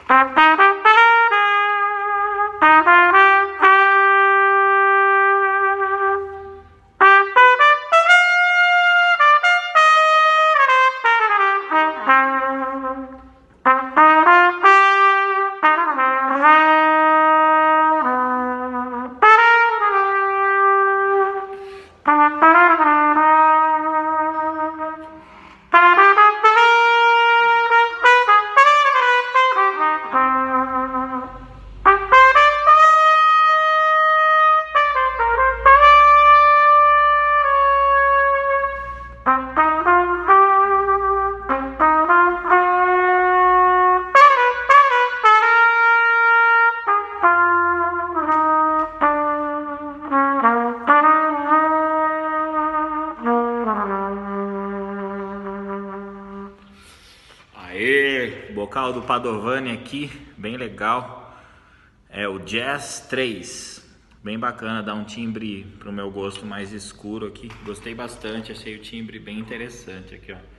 Aê, bocal do Padovani aqui, bem legal. É o Jazz 3, bem bacana, dá um timbre pro meu gosto mais escuro aqui. Gostei bastante, achei o timbre bem interessante aqui, ó.